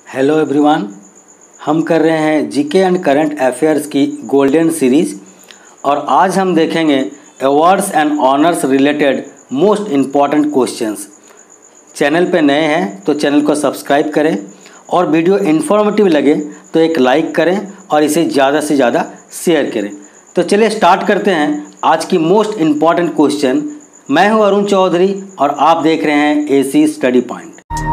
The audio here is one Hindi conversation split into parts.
हेलो एवरीवन, हम कर रहे हैं जीके एंड करंट अफेयर्स की गोल्डन सीरीज़ और आज हम देखेंगे awards and honours related most important questions. Channel पे नए हैं तो चैनल को सब्सक्राइब करें और वीडियो इन्फॉर्मेटिव लगे तो एक लाइक करें और इसे ज़्यादा से ज़्यादा शेयर करें। तो चलिए स्टार्ट करते हैं आज की मोस्ट इम्पॉर्टेंट क्वेश्चन। मैं हूं अरुण चौधरी और आप देख रहे हैं एसी स्टडी पॉइंट।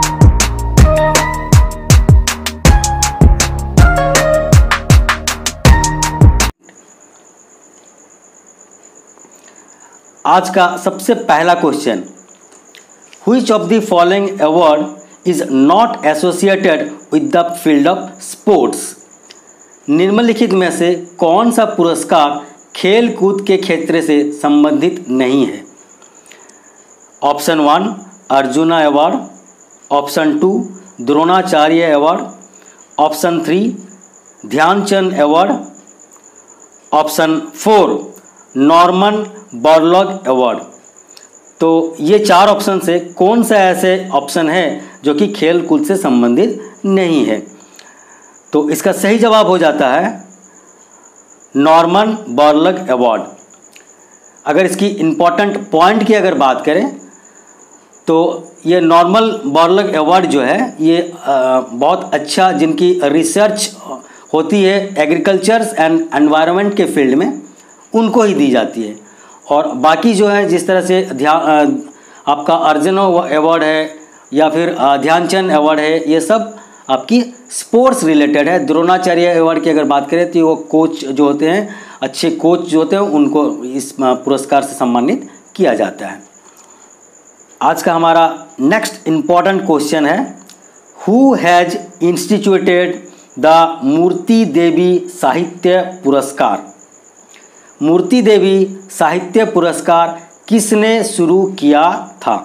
आज का सबसे पहला question, which of the following award is not associated with the field of sports. निम्नलिखित में से कौन सा पुरस्कार खेल कूद के क्षेत्र से संबंधित नहीं है। Option 1 Arjuna award, option 2 Dronacharya award, option 3 Dhyanchand award, option 4 Norman Borlaug award. तो ये चार ऑप्शन से कौन सा ऐसे ऑप्शन है जो कि खेल कूद से संबंधित नहीं है। तो इसका सही जवाब हो जाता है नॉर्मन बोरलॉग अवार्ड। अगर इसकी इम्पोर्टेंट पॉइंट की अगर बात करें तो ये नॉर्मन बोरलॉग अवार्ड जो है ये बहुत अच्छा जिनकी रिसर्च होती है एग्रीकल्चर एंड एनवायरनमेंट के फील्ड में उनको ही दी जाती है। और बाकी जो है जिस तरह से आपका अर्जुन अवार्ड है या फिर ध्यानचंद अवार्ड है, ये सब आपकी स्पोर्ट्स रिलेटेड है। द्रोणाचार्य अवार्ड की अगर बात करें तो वो कोच जो होते हैं, अच्छे कोच जो होते हैं, उनको इस पुरस्कार से सम्मानित किया जाता है। आज का हमारा नेक्स्ट इम्पॉर्टेंट क्वेश्चन है, who has instituted the Murti Devi Sahitya Puraskar. मूर्ति देवी साहित्य पुरस्कार किसने शुरू किया था।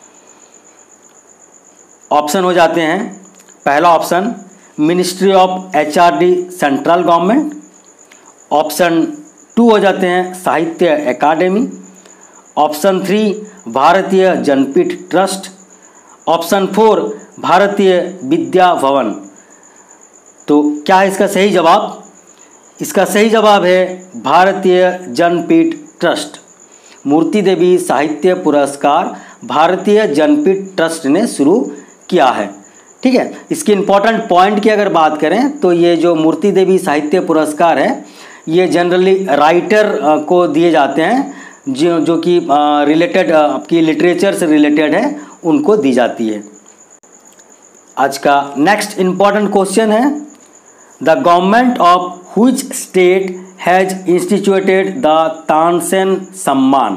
ऑप्शन हो जाते हैं, पहला option ministry of HRD central government, option 2 हो जाते हैं साहित्य अकादमी, ऑप्शन 3 भारतीय जनपीठ ट्रस्ट, ऑप्शन 4 भारतीय विद्या भवन। तो क्या है इसका सही जवाब। इसका सही जवाब है भारतीय जनपीठ ट्रस्ट। मूर्ति देवी साहित्य पुरस्कार भारतीय जनपीठ ट्रस्ट ने शुरू किया है। ठीक है, इसकी इम्पोर्टेंट पॉइंट की अगर बात करें तो ये जो मूर्ति देवी साहित्य पुरस्कार है ये जनरली राइटर को दिए जाते हैं जो कि रिलेटेड आपकी लिटरेचर से रिलेटेड है, उनको दी जाती है। आज का नेक्स्ट इम्पॉर्टेंट क्वेश्चन है, the government of which state has instituted the Tansen Samman.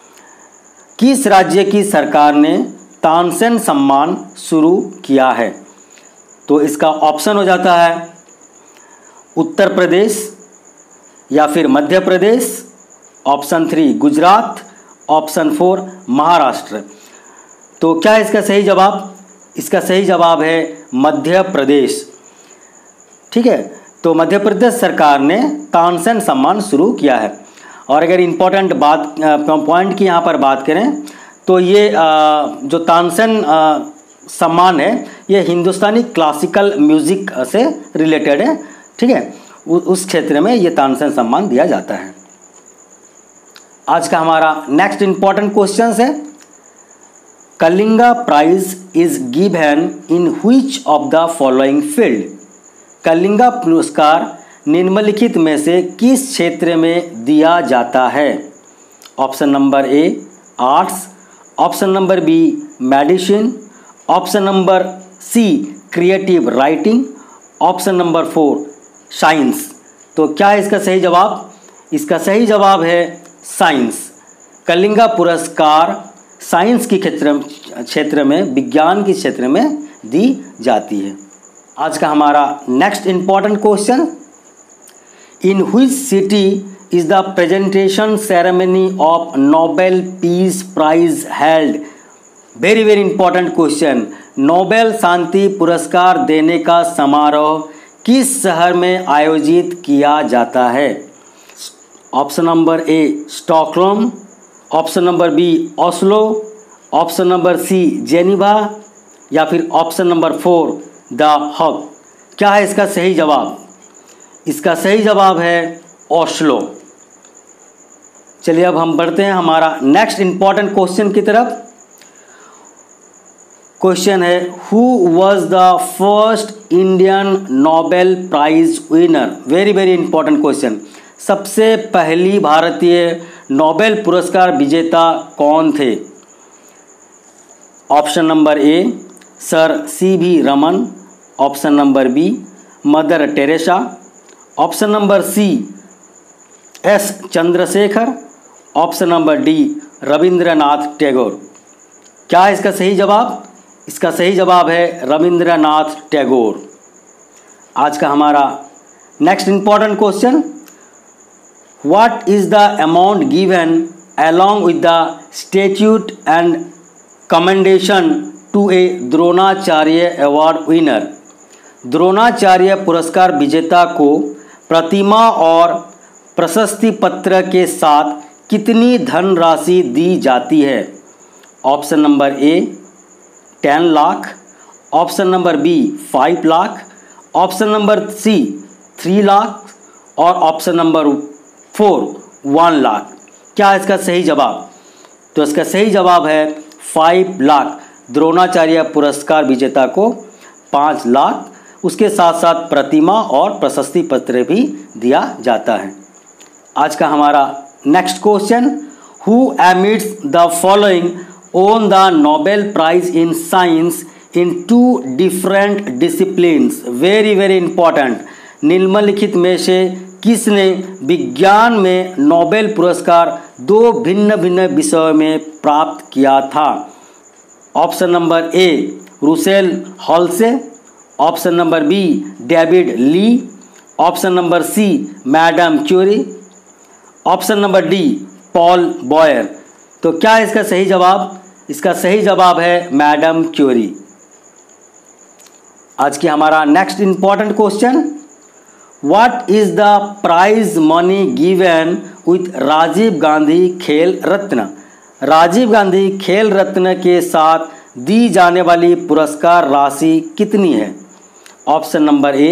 किस राज्य की सरकार ने तानसेन सम्मान शुरू किया है। तो इसका ऑप्शन हो जाता है उत्तर प्रदेश या फिर मध्य प्रदेश, ऑप्शन 3 गुजरात, ऑप्शन 4 महाराष्ट्र। तो क्या है इसका सही जवाब। इसका सही जवाब है मध्य प्रदेश। ठीक है, तो मध्य प्रदेश सरकार ने तानसेन सम्मान शुरू किया है। और अगर इम्पोर्टेंट बात पॉइंट की यहाँ पर बात करें तो ये जो तानसेन सम्मान है ये हिंदुस्तानी क्लासिकल म्यूज़िक से रिलेटेड है। ठीक है, उस क्षेत्र में ये तानसेन सम्मान दिया जाता है। आज का हमारा नेक्स्ट इम्पॉर्टेंट क्वेश्चन है, Kalinga prize is given in which of the following field. Kalinga पुरस्कार निम्नलिखित में से किस क्षेत्र में दिया जाता है। Option number A arts, option number B medicine, option number C creative writing, option number 4 science. तो क्या है इसका सही जवाब। इसका सही जवाब है साइंस। कलिंगा पुरस्कार साइंस की क्षेत्र में, विज्ञान के क्षेत्र में दी जाती है। आज का हमारा next important question, in which city is the presentation ceremony of Nobel peace prize held. Very very important question, Nobel शांति पुरस्कार देने का समारोह किस शहर में आयोजित किया जाता है। Option number A Stockholm, option number B Oslo, option number C Geneva या फिर ऑप्शन नंबर 4 द हब। क्या है इसका सही जवाब? इसका सही जवाब है ओस्लो। चलिए अब हम बढ़ते हैं हमारा नेक्स्ट इंपॉर्टेंट क्वेश्चन की तरफ। क्वेश्चन है who was the first Indian Nobel prize winner. Very very important question. सबसे पहली भारतीय नोबेल पुरस्कार विजेता कौन थे? Option number A sir CV Raman, option number B Mother Teresa, option number C S Chandrasekhar, option number D Rabindranath Tagore. क्या है इसका सही जवाब? इसका सही जवाब है रविंद्रनाथ टैगोर। आज का हमारा next important question, what is the amount given along with the statute and commendation to a Dronacharya award winner. Dronacharya पुरस्कार विजेता को प्रतिमा और प्रशस्ति पत्र के साथ कितनी धनराशि दी जाती है? Option number A 10 lakh, option number B 5 lakh, option number C 3 lakh और ऑप्शन नंबर 4 1 लाख। क्या है इसका सही जवाब? तो इसका सही जवाब है 5 लाख। द्रोणाचार्य पुरस्कार विजेता को 5 लाख, उसके साथ साथ प्रतिमा और प्रशस्ति पत्र भी दिया जाता है। आज का हमारा next question, who amidst the following won the Nobel prize in science in 2 different disciplines. Very very important. निम्नलिखित में से किसने विज्ञान में नोबेल पुरस्कार 2 भिन्न भिन्न विषयों में प्राप्त किया था? Option number A Russell Hulse, option number B David Lee, option number C madam Curie, option number D Paul Boyer. तो क्या है इसका सही जवाब? इसका सही जवाब है मैडम क्यूरी। आज की हमारा next important question, what is the prize money given with Rajiv Gandhi Khel Ratna. Rajiv Gandhi Khel रत्न के साथ दी जाने वाली पुरस्कार राशि कितनी है? Option number A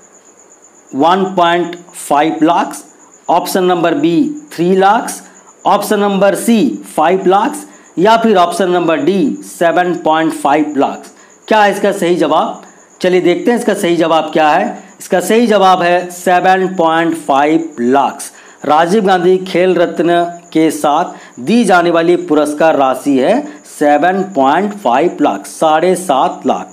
1.5 lakh, option number B 3 lakh, option number C 5 lakh या फिर ऑप्शन नंबर डी 7.5 लाख। क्या है इसका सही जवाब? चलिए देखते हैं इसका सही जवाब क्या है। इसका सही जवाब है 7.5 लाख। राजीव गांधी खेल रत्न के साथ दी जाने वाली पुरस्कार राशि है 7.5 लाख, 7.5 लाख।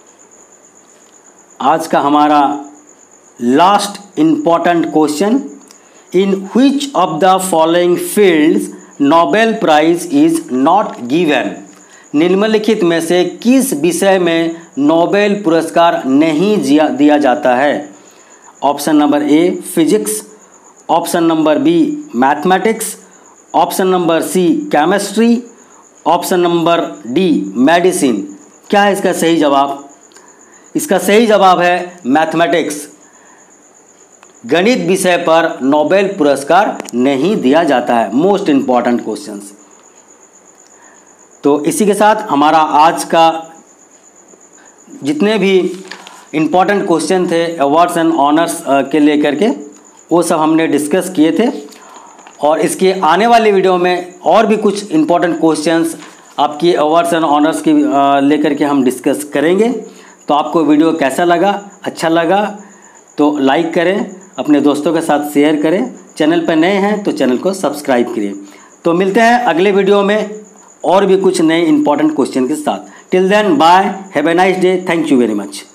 आज का हमारा last important question, in which of the following fields Nobel prize is not given. निम्नलिखित में से किस विषय में नोबेल पुरस्कार नहीं दिया जाता है? Option number A physics, option number B mathematics, option number C chemistry, option number D medicine. क्या है इसका सही जवाब? इसका सही जवाब है मैथमेटिक्स। गणित विषय पर नोबेल पुरस्कार नहीं दिया जाता है। Most important questions. तो इसी के साथ हमारा आज का जितने भी इम्पॉर्टेंट क्वेश्चन थे अवार्ड्स एंड ऑनर्स के लेकर के, वो सब हमने डिस्कस किए थे। और इसके आने वाले वीडियो में और भी कुछ इम्पॉर्टेंट क्वेश्चंस आपकी अवार्ड्स एंड ऑनर्स की लेकर के हम डिस्कस करेंगे। तो आपको वीडियो कैसा लगा? अच्छा लगा तो लाइक करें, अपने दोस्तों के साथ शेयर करें। चैनल पर नए हैं तो चैनल को सब्सक्राइब करिए। तो मिलते हैं अगले वीडियो में और भी कुछ नए इंपॉर्टेंट क्वेश्चन के साथ। Till then bye, have a nice day, thank you very much.